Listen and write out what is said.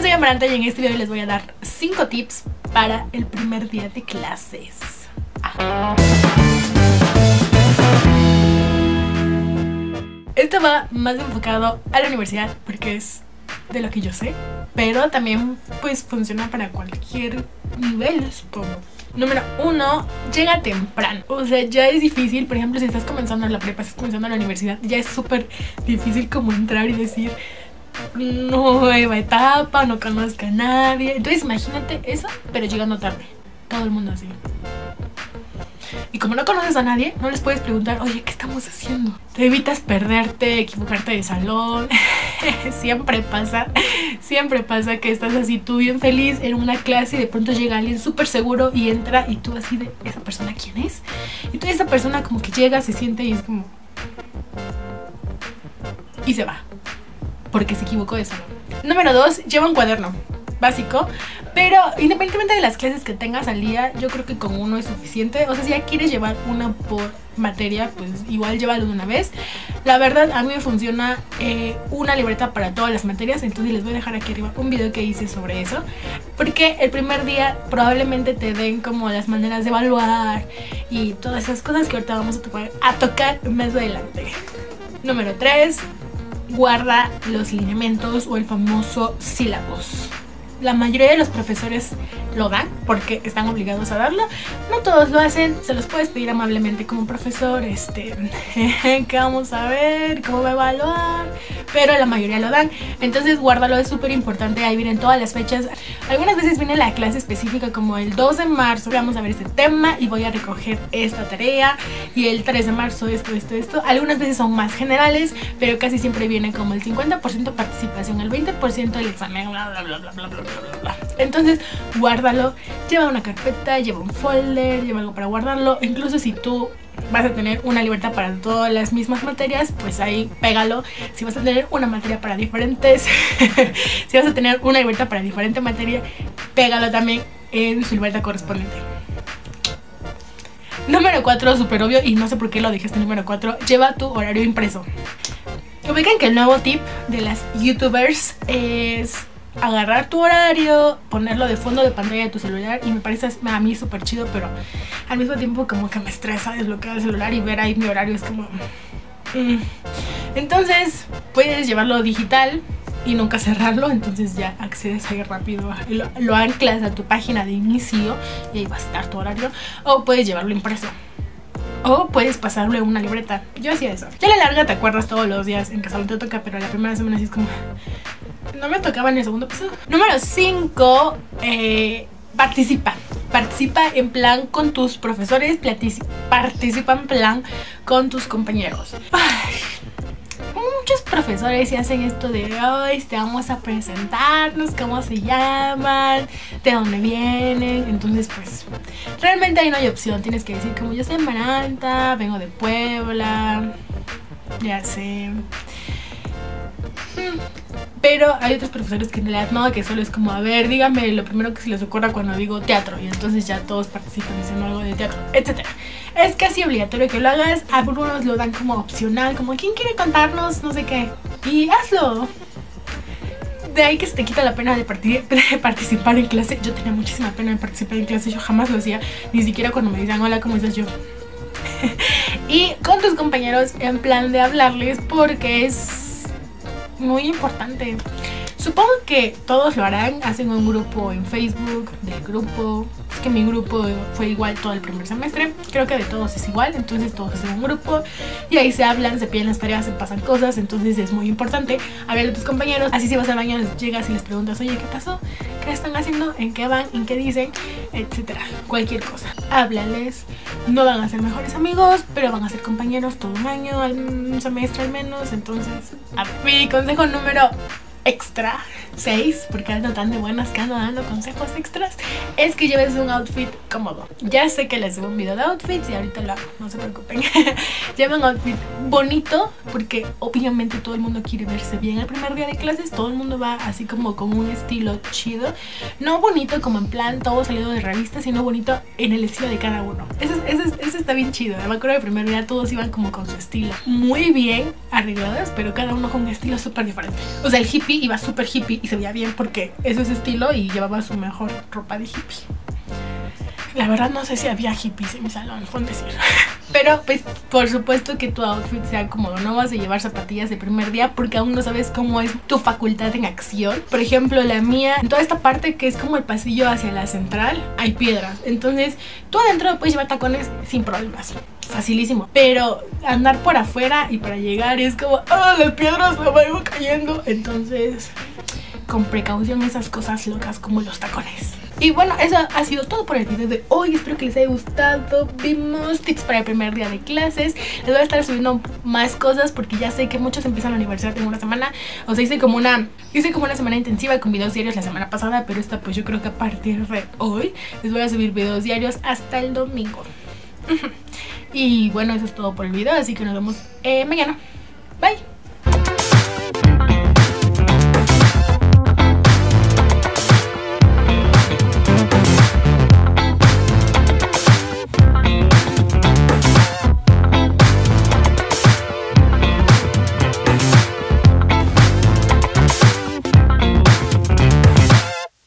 soy Amaranta y en este video les voy a dar 5 tips para el primer día de clases. Esto va más enfocado a la universidad porque es de lo que yo sé, pero también pues funciona para cualquier nivel, supongo. Número 1, llega temprano. O sea, ya es difícil, por ejemplo, si estás comenzando la prepa, estás comenzando la universidad, ya es súper difícil como entrar y decir nueva etapa, no conozco a nadie. Entonces imagínate eso, pero llegando tarde. Todo el mundo así. Y como no conoces a nadie, no les puedes preguntar, oye, ¿qué estamos haciendo? Te evitas perderte, equivocarte de salón. Siempre pasa que estás así tú bien feliz en una clase y de pronto llega alguien súper seguro y entra y tú así de, ¿esa persona quién es? Y tú esa persona como que llega, se siente y es como... y se va, porque se equivocó de salón. Número 2, lleva un cuaderno básico, pero independientemente de las clases que tengas al día, yo creo que con uno es suficiente. O sea, si ya quieres llevar una por materia, pues igual llévalo de una vez. La verdad, a mí me funciona una libreta para todas las materias, entonces les voy a dejar aquí arriba un video que hice sobre eso, porque el primer día probablemente te den como las maneras de evaluar y todas esas cosas que ahorita vamos a tocar más adelante. Número 3, guarda los lineamientos o el famoso sílabus. La mayoría de los profesores lo dan porque están obligados a darlo. No todos lo hacen, se los puedes pedir amablemente como profesor, ¿qué vamos a ver? ¿Cómo va a evaluar? Pero la mayoría lo dan, entonces guárdalo, es súper importante. Ahí vienen todas las fechas. Algunas veces viene la clase específica como el 2 de marzo vamos a ver este tema y voy a recoger esta tarea, y el 3 de marzo esto. Algunas veces son más generales, pero casi siempre viene como el 50% participación, el 20% del examen, bla bla bla bla bla bla. Entonces guárdalo, lleva una carpeta, lleva un folder, lleva algo para guardarlo. Incluso si tú vas a tener una libreta para todas las mismas materias, pues ahí pégalo. Si vas a tener una materia para diferentes si vas a tener una libreta para diferente materia, pégalo también en su libreta correspondiente. Número 4, súper obvio, y no sé por qué lo dije este número 4, lleva tu horario impreso. Ubican que el nuevo tip de las youtubers es agarrar tu horario, ponerlo de fondo de pantalla de tu celular, y me parece a mí súper chido, pero al mismo tiempo como que me estresa desbloquear el celular y ver ahí mi horario, es como... Entonces puedes llevarlo digital y nunca cerrarlo, entonces ya accedes ahí rápido, lo anclas a tu página de inicio y ahí va a estar tu horario. O puedes llevarlo impreso, o puedes pasarlo en una libreta. Yo hacía eso. Ya a la larga te acuerdas todos los días en que solo te toca, pero la primera semana sí es como... no me tocaba en el segundo piso. Número 5, participa en plan con tus profesores, participa en plan con tus compañeros. Ay, muchos profesores se hacen esto de hoy te vamos a presentarnos, cómo se llaman, de dónde vienen. Entonces pues realmente ahí no hay opción, tienes que decir como yo soy Amaranta, vengo de Puebla, ya sé. Pero hay otros profesores que en realidad no, que solo es como, a ver, dígame lo primero que se les ocurra cuando digo teatro, y entonces ya todos participan diciendo algo de teatro, etc. Es casi obligatorio que lo hagas. Algunos lo dan como opcional, como ¿quién quiere contarnos no sé qué? Y hazlo. De ahí que se te quita la pena de participar en clase. Yo tenía muchísima pena de participar en clase, yo jamás lo hacía, ni siquiera cuando me decían hola, ¿cómo estás? Yo y con tus compañeros en plan de hablarles, porque es muy importante. Supongo que todos lo harán, hacen un grupo en Facebook del grupo. Es que mi grupo fue igual todo el primer semestre, creo que de todos es igual, entonces todos hacen un grupo y ahí se hablan, se piden las tareas, se pasan cosas. Entonces es muy importante hablar de tus compañeros. Así si vas al baño les llegas y les preguntas, oye, ¿qué pasó? ¿Qué están haciendo? ¿En qué van? ¿En qué dicen? Etcétera, cualquier cosa, háblales. No van a ser mejores amigos, pero van a ser compañeros todo un año, un semestre al menos. Entonces, mi consejo número extra 6, porque ando tan de buenas que ando dando consejos extras, es que lleves un outfit cómodo. Ya sé que les subo un video de outfits y ahorita lo hago, no se preocupen. Lleva un outfit bonito, porque obviamente todo el mundo quiere verse bien el primer día de clases. Todo el mundo va así como con un estilo chido, no bonito como en plan todo salido de revista, sino bonito en el estilo de cada uno. Eso está bien chido. Me acuerdo del primer día todos iban como con su estilo, muy bien arreglados, pero cada uno con un estilo súper diferente. O sea, el hippie iba súper hippie y se veía bien porque eso es estilo y llevaba su mejor ropa de hippie. La verdad no sé si había hippies en mi salón, fue un decir. Pero pues por supuesto que tu outfit sea cómodo. No vas a llevar zapatillas de primer día porque aún no sabes cómo es tu facultad en acción. Por ejemplo, la mía, en toda esta parte que es como el pasillo hacia la central, hay piedras. Entonces tú adentro puedes llevar tacones sin problemas. Facilísimo. Pero andar por afuera y para llegar es como, las piedras me van cayendo. Entonces, con precaución esas cosas locas como los tacones. Y bueno, eso ha sido todo por el video de hoy. Espero que les haya gustado. Vimos tips para el primer día de clases. Les voy a estar subiendo más cosas porque ya sé que muchos empiezan la universidad en una semana. O sea, hice como una semana intensiva con videos diarios la semana pasada, pero esta pues yo creo que a partir de hoy les voy a subir videos diarios hasta el domingo. Y bueno, eso es todo por el video, así que nos vemos mañana. Bye.